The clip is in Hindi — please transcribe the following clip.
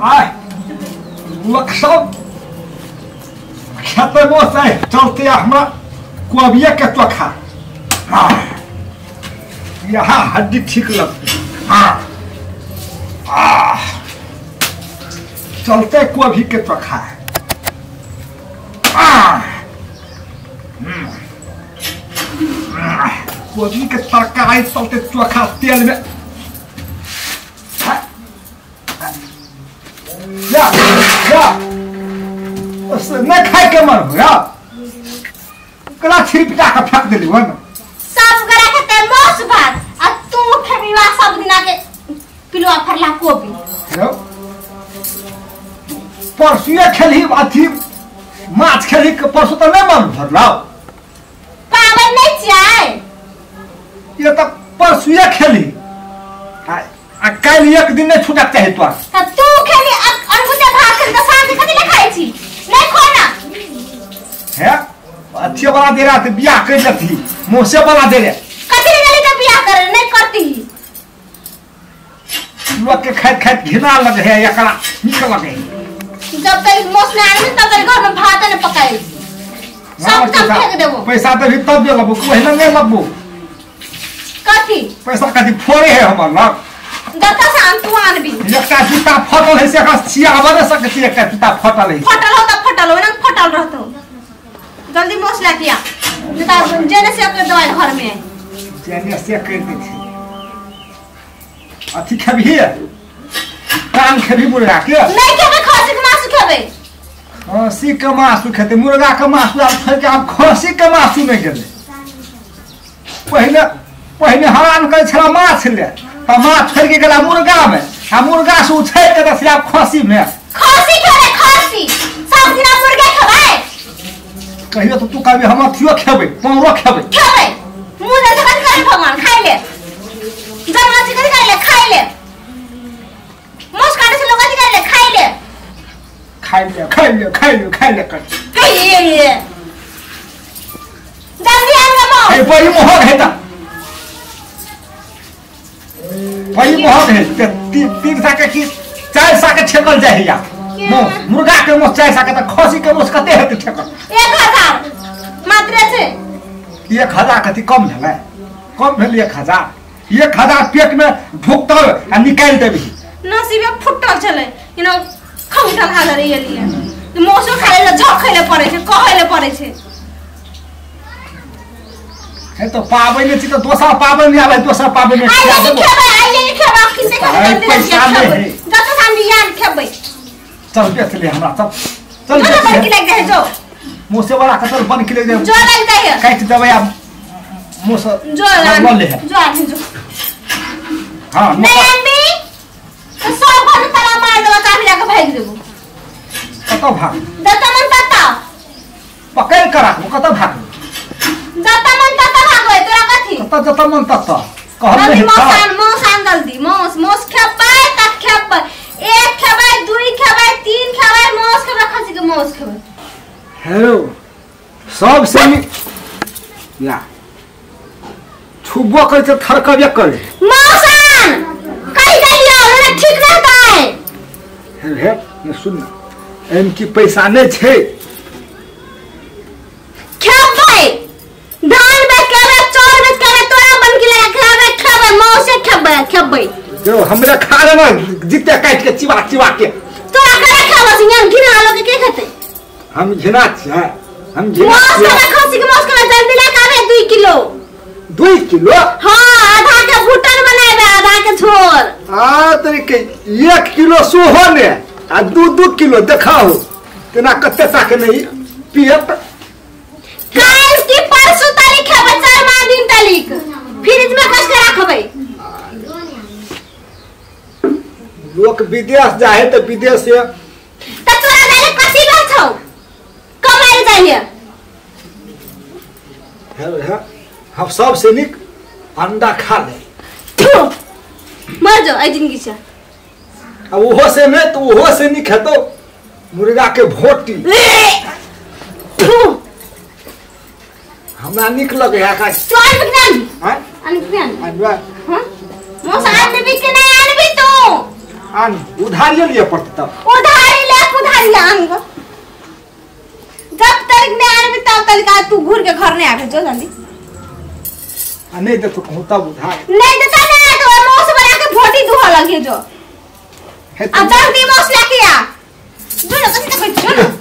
आय लक्षण खेते में चलते हमरा कोबिया के चोखा यहाँ हड्डी ठीक लगती चलते कोबी के चोखा कोबी के तरकारी चलते चोखा तेल में नहीं खाए के मन हो कला छिपटा के फेंक दिली वन सब करा के ते मोस भात आ तू खेबीवा सब दिना के पिलवा फरला कोबी हेलो परसुए खेली अथी माछ खेली के परसु तो नहीं मन भरला पावन नहीं चाय ये तो परसुए खेली आ कल एक दिन नहीं छूटक चाहे तो तू खेली अनबुझे भात के साथ कथि ले खाई छी नहीं खाना है अच्छे बना दे रहा थे बियाह कर लेती मुँह से बना दे रहे कथि ले गली तो बियाह करे नहीं करती लोग के खाइत खाइत घिना लगे है या कला निकल लगे जब तक मोस ने आने तब तक घर में भात ने पकाए सब तब फेंक देबो पैसा तो भी तब दे लबो कोई नहीं लबो कथि पैसा कथि फोड़े है हमर लग दत्ता शाम तू आनबी एकटा जूता फटल है से का छियाबे न सकती एकटा जूता फटल है फटल हो त फटल हो ना फटल रहतो जल्दी मसला किया जता जेने से के दवाई घर में जेने से कर दे छी अथी खबी कान खबी मुर्गा के नहीं खेबे खसी के मासु खेबे खसी के मासु खेते मुर्गा के मासु अब छोड़ के अब खसी के मासु में गेले पहले हरान कर छला माछ ले त माछ छोड़ के गेला मुर्गा में आ मुर्गा से उछल के दस आप खसी में खसी खेबे खसी सब दिन मुर्गा खेबे कहियो तो तू कहबे हम अथियो खेबे पौरो खेबे मुंह से कथि करे भगवान खाइ ले जब मर्जी कथि करे ले खाइ ले मोस काटे से लोग कथि करे ले खाइ ले कर ये जल्दी आन गो ए बड़ी मोहक है ता बड़ी मोहक है तीन साके की चार साके छेकल जाए या मुर्गा के मोस चार साके त खसी के मोस कते हेते छेकल 1000 मात्र से 1000 कथि कम भेलै कम भेल 1000 पेट में ढुकतल आ निकाल देबी नसीबे फुटल छले खौठल हाल रे लिए मोसो खाले झक खैले पड़े छे कहले पड़े छे है तो पाबन में तो दोसर पाबन में आवे दोसर पाबन में खिया देबो आइए खेबा किसे खेबे जत हम यान खेबे चल बेच ले हमरा चल बन के लग जाए जो मुसे वाला कतल बन के ले जाए जो लग जाए काट देबे अब मुसे जो ले जो आने जो हां नहीं आंटी तो सब घर ताला मार देबो चाबी लेके भाग देबो कतो भाग दत्ता मन तत्ता पकड़ कर राखो कतो भाग दत्ता मन तत्ता भागो तोरा कथि कतो जत्ता मन तत्ता कहले मौसान जल्दी मौस खेबै तक खेबै एक खेबै दुई खेबै तीन खेबै मौस खेबै खसी के मौस खेबै हेलो सब से या छुबो करे तो थरकबे करे मौसान कहीं गलियो ना ठीक रहता है हे न सुन इनकी पैसा नहीं छे खेबै धान में खेबै चौर में खेबै तोरा बन के लगा खेबै मौसे खेबै जो हमरा खा लेना जिते काट के चिबा के तोरा करे खेबै सिंगन घिना लोग के खेते हम घिना छै हम घिना मौस खसी के मौस के जल्दी लेके आवे 2 किलो 2 किलो हां आधा के भुटन बनाबे आधा के छोर आ तरीके 1 किलो सोहो ने आ 2 किलो देखाओ तना कते तक नहीं पियत काल की परसों तारीख है बच्चा मां दिन तारीख फ्रिज में कस के रखबै लोग विदेश जाए तो विदेश से त तोरा जाले कथि बात छौ कमाई जाइए है हम सब से निक अंडा खा ले मर जाओ आई जिंदगी से अब ओहो से नहीं तो ओहो से नहीं खेतो मुर्गा के भोटी हमरा निक लगे है का चोर बिकनान हां अनबिकनान अनवा हां मौसा आदमी के नहीं आनबी तू आन उधारियो लिए पड़ता तब उधारी ले उधारी आऊंगा जब तक मैं आने में तब तक तू घूर के घर नहीं आके जो जल्दी नहीं दे तो कहूं तब उधार नहीं देता नहीं तो मौस बना के फोटी दुहा लगे जो अब जल्दी मौस लेके आ जो ना कसी तो कोई